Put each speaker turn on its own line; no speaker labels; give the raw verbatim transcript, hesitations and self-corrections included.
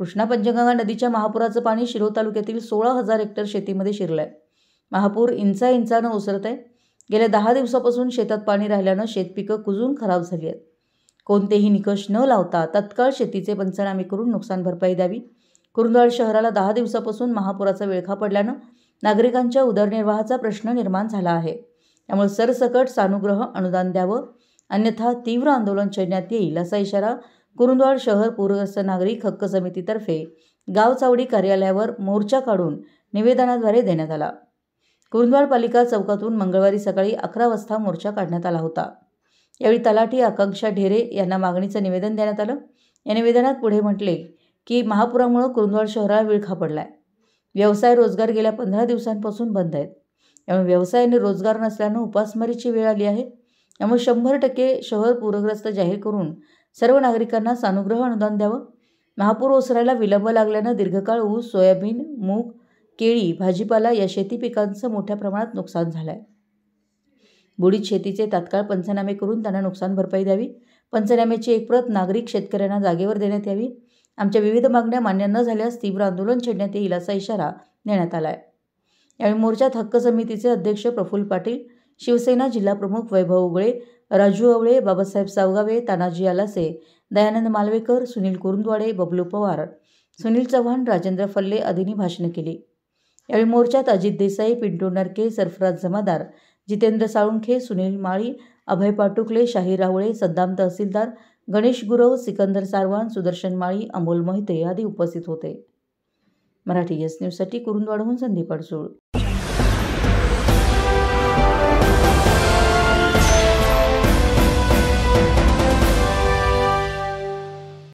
कृष्णा पंचगंगा नदीच्या महापुराचं पाणी शिरोळ तालुक्यातील सोळा हजार हेक्टर शेतीमध्ये शिरलंय। महापूर इंचा इंचानं ओसरत आहे। गेल्या दहा दिवसापासून शेतात पाणी राहिल्यानं शेतपिकं कुजून खराब झाली आहेत। कोणतेही निकष न लावता तत्काळ शेतीचे पंचनामे करून नुकसान भरपाई द्यावी। कुरुंदवाड शहराला दहा दिवसापासून महापुराचा विळखा पडल्यानं नागरिकांच्या उदरनिर्वाहाचा प्रश्न निर्माण झाला आहे। त्यामुळे सरसकट सानुग्रह अनुदान द्यावं, अन्यथा तीव्र आंदोलन छेडण्यात येईल असा इशारा कुरुंदवाड शहर पूरग्रस्त नागरिक हक्क समितीतर्फे गावचावडी कार्यालयावर मोर्चा काढून निवेदनाद्वारे देण्यात आला। कुरुंदवाड पालिका चौकातून मंगळवारी सकाळी अकरा वाजता मोर्चा काढण्यात आला होता। यावेळी तलाठी आकांक्षा ढेरे यांना मागणीचं निवेदन देण्यात आलं। या निवेदनात पुढे म्हटले की महापुरामुळे कुरुंदवाड शहराला विळखा पडलाय। व्यवसाय रोजगार गेल्या पंधरा दिवसांपासून बंद आहेत। त्यामुळे व्यवसायाने रोजगार नसल्यानं उपासमारीची वेळ आली आहे। त्यामुळे शंभर टक्के शहर पूरग्रस्त जाहीर करून सर्व नागरिकांना सानुग्रह अनुदान द्यावं। महापूर ओसरायला विलंब लागल्यानं दीर्घकाळ ऊस, सोयाबीन, मूग, केळी, भाजीपाला या शेती पिकांचं मोठ्या प्रमाणात नुकसान झालंय। बुडीत शेतीचे तात्काळ पंचनामे करून त्यांना नुकसान भरपाई द्यावी। पंचनाम्याची एक प्रत नागरिक शेतकऱ्यांना जागेवर देण्यात यावी। आमच्या विविध मागण्या मान्य न झाल्यास तीव्र आंदोलन छेडण्यात येईल असा इशारा देण्यात आला आहे। यावेळी मोर्चात हक्क समितीचे अध्यक्ष प्रफुल्ल पाटील, शिवसेना जिल्हाप्रमुख वैभव उगळे, राजू अवळे, बाबासाहेब सावगावे, तानाजी आलासे, दयानंद मालवेकर, सुनील कुरुंदवाडे, बबलू पवार, सुनील चव्हाण, राजेंद्र फल्ले आदींनी भाषणे केली। यावेळी मोर्चात अजित देसाई, पिंटू नरके, सरफराज जमादार, जितेंद्र साळुंखे, सुनील माळी, अभय पाटुकले, शाहीर रावळे, सद्दाम तहसीलदार, गणेश गुरव, सिकंदर सारवान, सुदर्शन माळी, अमोल मोहिते आदी उपस्थित होते। मराठी एस न्यूजसाठी कुरुंदवाडहून संदीप अडसूळ।